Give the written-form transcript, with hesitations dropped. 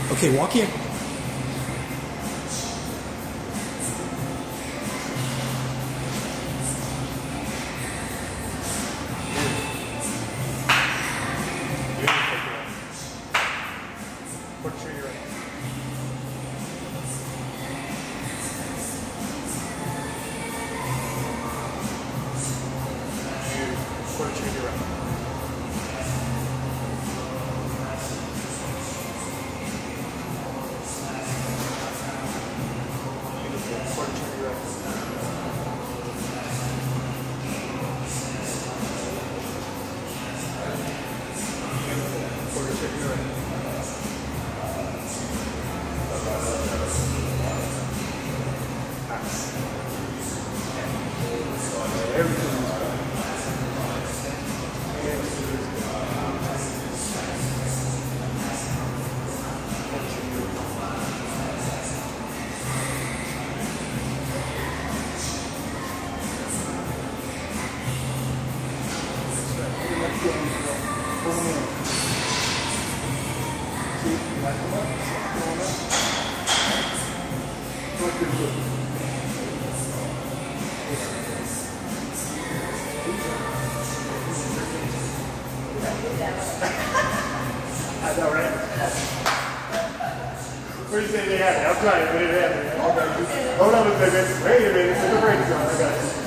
Okay, walk here. Put your ear in. Put your ear in. I know, right? What do you say they have? I'll try it, but it happened. Hold on a second. Wait a minute. Put the brakes on. I got you.